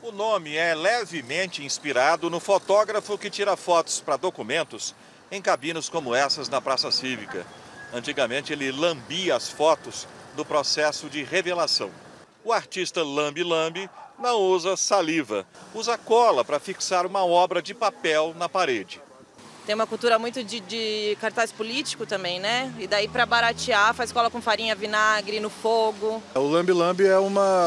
O nome é levemente inspirado no fotógrafo que tira fotos para documentos em cabinas como essas na Praça Cívica. Antigamente ele lambia as fotos do processo de revelação. O artista Lambe Lambe não usa saliva, usa cola para fixar uma obra de papel na parede. Tem uma cultura muito de cartaz político também, né? E daí para baratear faz cola com farinha, vinagre, no fogo. O Lambe Lambe é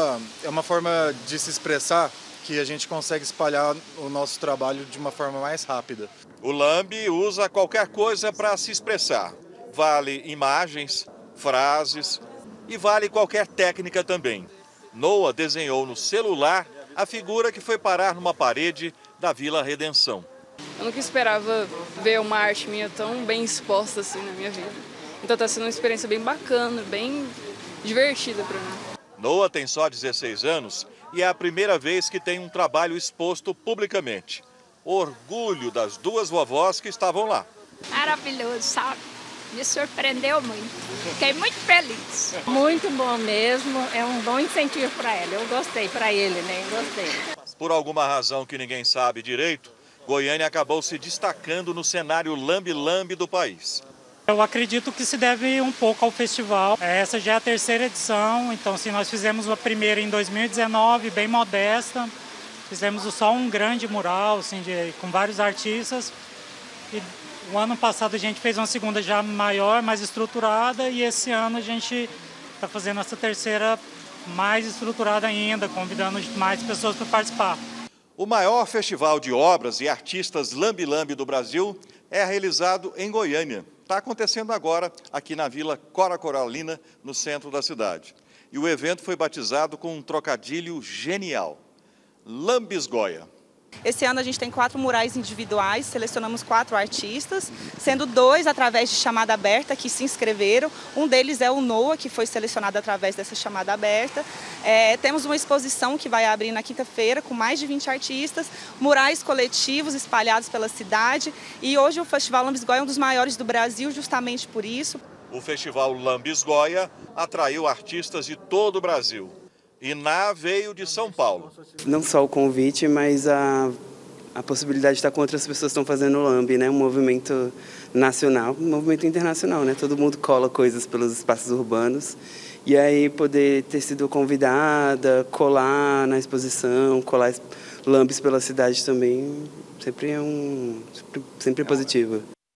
uma forma de se expressar que a gente consegue espalhar o nosso trabalho de uma forma mais rápida. O lambe usa qualquer coisa para se expressar. Vale imagens, frases e vale qualquer técnica também. Noah desenhou no celular a figura que foi parar numa parede da Vila Redenção. Eu nunca esperava ver uma arte minha tão bem exposta assim na minha vida. Então está sendo uma experiência bem bacana, bem divertida para mim. Noah tem só 16 anos e é a primeira vez que tem um trabalho exposto publicamente. Orgulho das duas vovós que estavam lá. Maravilhoso, sabe? Me surpreendeu muito. Fiquei muito feliz. Muito bom mesmo, é um bom incentivo para ela. Eu gostei, para ele, né? Gostei. Por alguma razão que ninguém sabe direito, Goiânia acabou se destacando no cenário lambe-lambe do país. Eu acredito que se deve um pouco ao festival. Essa já é a terceira edição, então nós fizemos a primeira em 2019, bem modesta. Fizemos só um grande mural assim, com vários artistas. E o ano passado a gente fez uma segunda já maior, mais estruturada, e esse ano a gente está fazendo essa terceira mais estruturada ainda, convidando mais pessoas para participar. O maior festival de obras e artistas lambe-lambe do Brasil é realizado em Goiânia. Está acontecendo agora aqui na Vila Cora Coralina, no centro da cidade. E o evento foi batizado com um trocadilho genial: Lambisgoia. Esse ano a gente tem 4 murais individuais, selecionamos 4 artistas, sendo 2 através de chamada aberta que se inscreveram. Um deles é o Noah, que foi selecionado através dessa chamada aberta. Temos uma exposição que vai abrir na quinta-feira com mais de 20 artistas, murais coletivos espalhados pela cidade. E hoje o Festival Lambisgoia é um dos maiores do Brasil justamente por isso. O Festival Lambisgoia atraiu artistas de todo o Brasil. Iná veio de São Paulo. Não só o convite, mas a possibilidade de estar com outras pessoas que estão fazendo o lambe, né? Um movimento nacional, um movimento internacional, né? Todo mundo cola coisas pelos espaços urbanos. E aí poder ter sido convidada, colar na exposição, colar lambes pela cidade também, sempre é positivo.